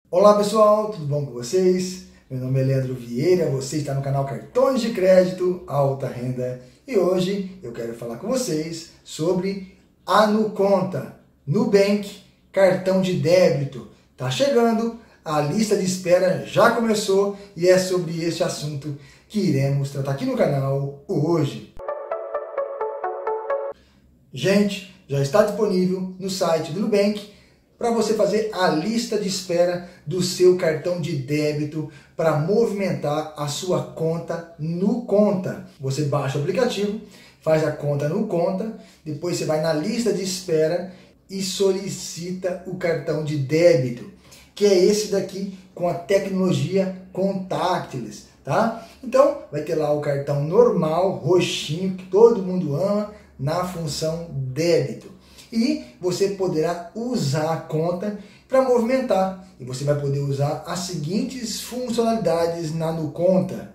Olá pessoal, tudo bom com vocês? Meu nome é Leandro Vieira, você está no canal Cartões de Crédito Alta Renda e hoje eu quero falar com vocês sobre a NuConta, Nubank, cartão de débito. Tá chegando, a lista de espera já começou e é sobre este assunto que iremos tratar aqui no canal hoje. Gente, já está disponível no site do Nubank para você fazer a lista de espera do seu cartão de débito para movimentar a sua conta NuConta. Você baixa o aplicativo, faz a conta NuConta, depois você vai na lista de espera e solicita o cartão de débito, que é esse daqui com a tecnologia contactless, tá? Então, vai ter lá o cartão normal, roxinho, que todo mundo ama, na função débito. E você poderá usar a conta para movimentar. E você vai poder usar as seguintes funcionalidades na NuConta.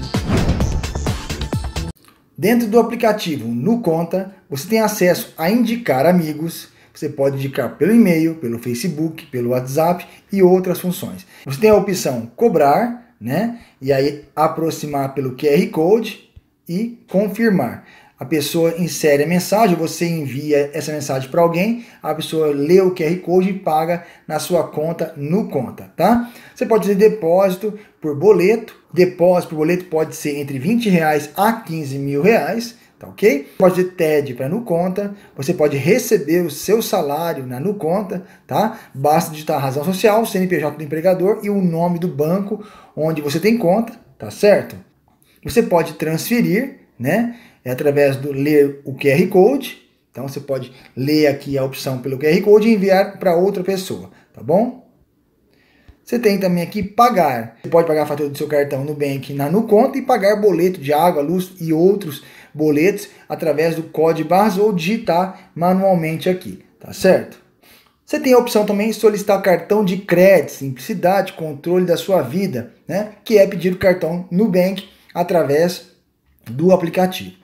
Dentro do aplicativo NuConta, você tem acesso a indicar amigos. Você pode indicar pelo e-mail, pelo Facebook, pelo WhatsApp e outras funções. Você tem a opção cobrar, né? E aí aproximar pelo QR Code e confirmar. A pessoa insere a mensagem, você envia essa mensagem para alguém, a pessoa lê o QR Code e paga na sua conta NuConta, tá? Você pode fazer depósito por boleto. Depósito por boleto pode ser entre R$20 a R$15.000, tá ok? Pode fazer TED para NuConta, você pode receber o seu salário na NuConta, tá? Basta digitar a razão social, o CNPJ do empregador e o nome do banco onde você tem conta, tá certo? Você pode transferir, né? Através do ler o QR Code. Então você pode ler aqui a opção pelo QR Code e enviar para outra pessoa, tá bom? Você tem também aqui pagar. Você pode pagar a fatura do seu cartão Nubank na NuConta e pagar boleto de água, luz e outros boletos através do código barras ou digitar manualmente aqui, tá certo? Você tem a opção também de solicitar cartão de crédito, simplicidade, controle da sua vida, né? Que é pedir o cartão Nubank através do aplicativo.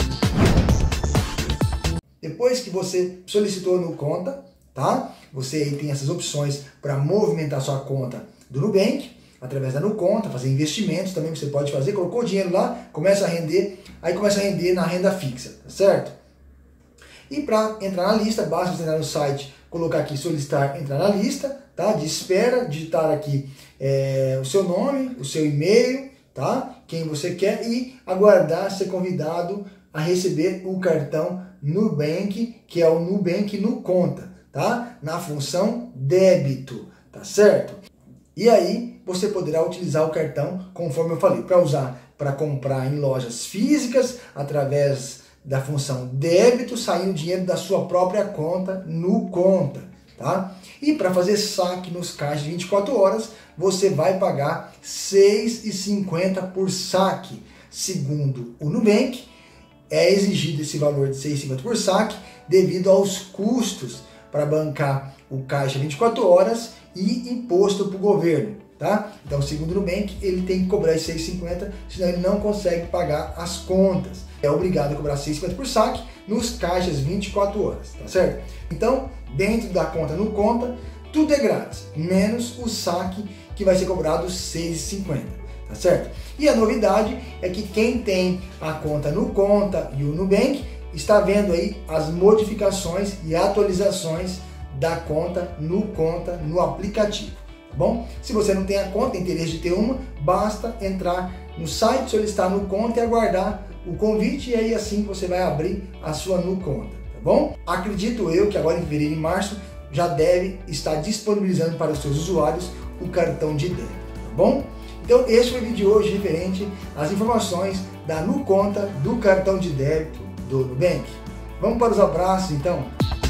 Depois que você solicitou no NuConta, tá? Você aí tem essas opções para movimentar sua conta do Nubank, através da NuConta, fazer investimentos também você pode fazer, colocou o dinheiro lá, começa a render, aí começa a render na renda fixa, tá certo? E para entrar na lista, basta você entrar no site, colocar aqui solicitar entrar na lista, tá? De espera, digitar aqui o seu nome, o seu e-mail, tá? Quem você quer e aguardar ser convidado a receber o cartão Nubank, que é o Nubank NuConta, tá? Na função débito, tá certo? E aí você poderá utilizar o cartão, conforme eu falei, para usar para comprar em lojas físicas, através da função débito, saindo dinheiro da sua própria conta NuConta, tá? E para fazer saque nos caixas de 24 horas, você vai pagar R$ 6,50 por saque. Segundo o Nubank, é exigido esse valor de R$ 6,50 por saque devido aos custos para bancar o caixa 24 horas e imposto para o governo, tá? Então, segundo o Nubank, ele tem que cobrar esses R$ 6,50, senão ele não consegue pagar as contas. É obrigado a cobrar R$ 6,50 por saque nos caixas 24 horas, tá certo? Então, dentro da conta NuConta, tudo é grátis, menos o saque que vai ser cobrado R$ 6,50, tá certo? E a novidade é que quem tem a conta NuConta e o Nubank está vendo aí as modificações e atualizações da conta NuConta no aplicativo, tá bom? Se você não tem a conta, tem interesse de ter uma, basta entrar no site, solicitar NuConta e aguardar o convite e aí assim você vai abrir a sua NuConta, tá bom? Acredito eu que agora em fevereiro e março já deve estar disponibilizando para os seus usuários o cartão de débito, tá bom? Então esse foi o vídeo de hoje referente às informações da NuConta do cartão de débito do Nubank. Vamos para os abraços então?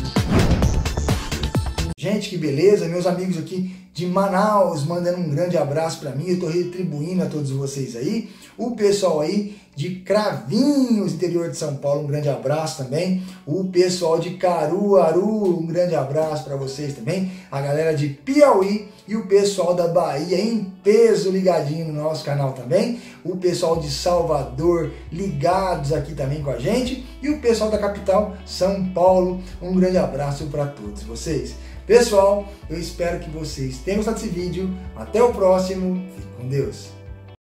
Gente, que beleza, meus amigos aqui de Manaus mandando um grande abraço para mim, eu estou retribuindo a todos vocês aí, o pessoal aí de Cravinhos, interior de São Paulo, um grande abraço também, o pessoal de Caruaru, um grande abraço para vocês também, a galera de Piauí e o pessoal da Bahia em peso ligadinho no nosso canal também, o pessoal de Salvador ligados aqui também com a gente e o pessoal da capital São Paulo, um grande abraço para todos vocês. Pessoal, eu espero que vocês tenham gostado desse vídeo. Até o próximo. Fique com Deus.